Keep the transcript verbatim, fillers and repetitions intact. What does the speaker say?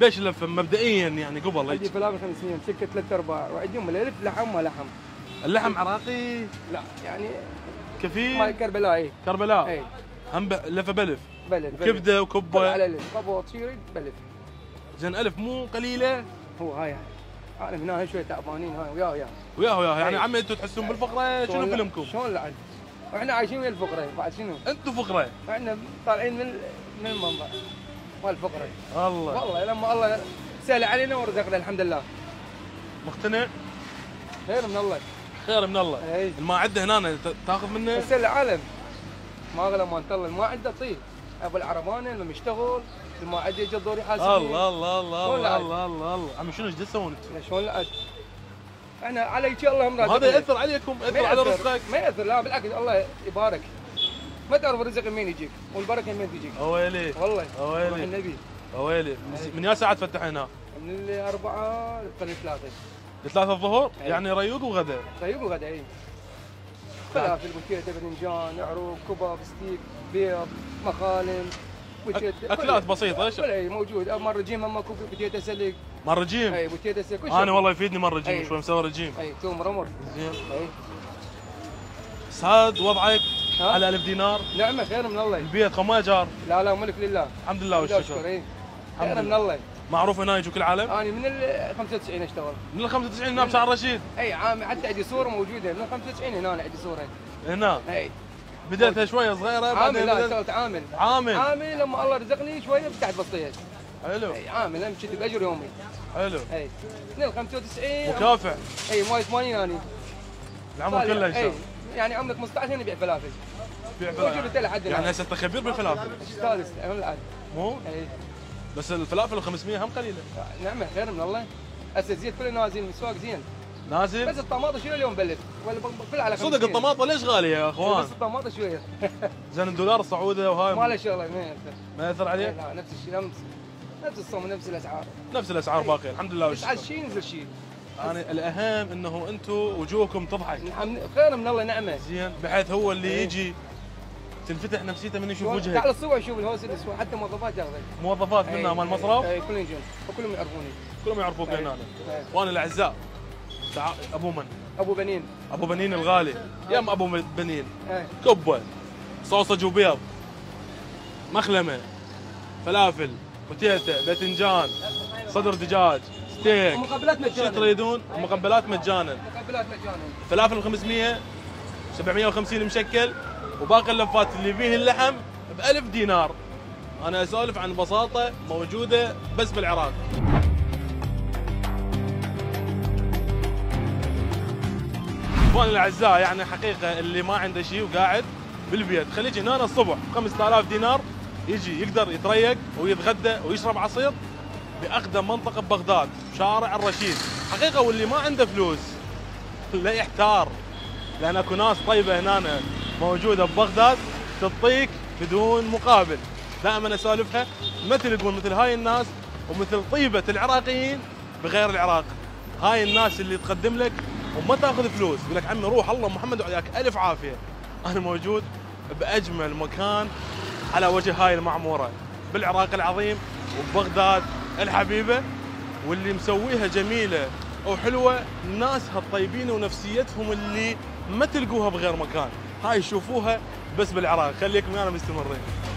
قديش لفه مبدئيا يعني قبل عندي هيك؟ فلافل خمسمية مسكه ثلاث ارباع، وعندهم الالف لحم ولحم. اللحم عراقي لا يعني كفيل مال كربلاء. كربلاء اي هم ب- لفه بلف بلف كبده وكبه على الف كبه وتصير بلف. زين ألف مو قليله هو هاي انا من هنا شوي تعبانين هاي وياه وياه وياه وياه يعني أي. عمي انتم تحسون بالفقره شنو شلون فيلمكم؟ شلون لا واحنا عايشين ويا الفقره بعد شنو؟ انتم فقره احنا طالعين من من المنبع مال الفقره. الله والله لما الله سهل علينا ورزقنا الحمد لله. مقتنع؟ خير من الله. خير من الله. اي الماعده هنا ت- تاخذ منه؟ بس العالم ما غلى ما الله ما عنده طيب. ابو العربانه لما يشتغل ما عاد يجي الدور يحاسبني. الله الله الله شلون الله لعب؟ الله الله الله عمي شنو ايش تسوون انتم؟ شلون لا احنا على شيء الله مراد. هذا ياثر عليكم ما ياثر على يأثر- رزقك. ما ياثر لا بالعكس الله يبارك. ما تعرف الرزق من يجيك والبركه من تجيك. اويلي والله اويلي روح النبي. اويلي من يا ساعه تفتح هنا؟ من الاربعه للثلاثه. ثلاثة الظهر أي. يعني ريوق وغدا. طيب وغدا اي. فلافل بوتيتا باذنجان عروق كباب ستيك بيض مخالم بوتيتا اكلات بسيطه ايش؟ كل اي موجود مره رجيم اما كوب بوتيتا سلق. مال رجيم. اي بوتيتا سلق كل شيء. انا والله يفيدني مال رجيم أي. شوي مسوي رجيم. اي توم رمر. زين اي سعد وضعك ها؟ على ألف دينار نعمه خير من الله. البيت خماجر لا لا ملك لله. الحمد لله والشكر. اي الحمد خير من لله. الله. معروف هنا يجوا كل العالم؟ انا من ال خمسة وتسعين اشتغل. من ال خمسة وتسعين هنا بشعر رشيد؟ اي عام حتى عندي صوره موجوده من خمسة وتسعين هنا عندي صوره. هنا اي بديتها شويه صغيره عامل بعدين لا بديت- اشتغلت عامل. عامل عامل لما الله رزقني شويه فتحت بسطيه. حلو اي عامل انا مشيت باجر يومي. حلو اي من ال خمسة وتسعين مكافح اي مال ثمانين اني. العمر كله ان شاء اي الله. يعني عمرك خمسة عشر نبيع فلافل. بيع موجود فلافل. انت لحد يعني الان. هسه انت خبير بالفلافل استانس من الان. مو؟ اي بس الفلافل ال خمسمية هم قليله نعمه خير من الله. هسه الزيت كله نازل المسواق زين. بس نازل. الطماطم شنو اليوم بلت ولا بقفل على صدق الطماطه ليش غاليه يا اخوان؟ بس الطماطم شويه. زين الدولار السعودي ما وهاي له شغله ما ياثر. ما ياثر عليك؟ لا نفس الشيء نفس نفس الصوم نفس الاسعار. نفس الاسعار باقيه الحمد لله بس على والشكر. الشيء ينزل شيء. انا الاهم انه انتم وجوهكم تضحك الحمد خير من الله نعمه. زين بحيث هو اللي إيه. يجي تنفتح نفسيته من يشوف تعال وجهك. الصبح شوف الهوس الاسود حتى موظفات ياخذك. موظفات منها مال المصرف اي كلهم يجون وكلهم يعرفوني. كلهم يعرفوك إيه. هنا. إيه. وانا الاعزاء تع... ابو من؟ ابو بنين. ابو بنين الغالي يا ام ابو بنين ايه كبه صوصج وبيض مخلمه فلافل بوتيتا باذنجان صدر دجاج ستيك مقبلات شو مجانا. تريدون؟ مقبلات مجانا مقبلات مجانا. فلافل خمسمية سبعمية وخمسين مشكل وباقي اللفات اللي فيه اللحم ب ألف دينار. انا اسولف عن بساطه موجوده بس بالعراق. اخواني الاعزاء يعني حقيقه اللي ما عنده شيء وقاعد بالبيت خليه يجي هنا الصبح خمسة آلاف دينار يجي يقدر يتريق ويتغدى ويشرب عصير باقدم منطقه ببغداد شارع الرشيد. حقيقه واللي ما عنده فلوس لا يحتار لان اكو ناس طيبه هنا موجوده ببغداد تعطيك بدون مقابل. دائما اسولفها مثل يقول مثل هاي الناس ومثل طيبه العراقيين بغير العراق. هاي الناس اللي تقدم لك وما تاخذ فلوس يقول لك عمي روح الله محمد وياك الف عافيه. انا موجود باجمل مكان على وجه هاي المعموره بالعراق العظيم وبغداد الحبيبه واللي مسويها جميله وحلوه ناسها الطيبين ونفسيتهم اللي ما تلقوها بغير مكان. هاي شوفوها بس بالعراق. خليكم ويانا مستمرين.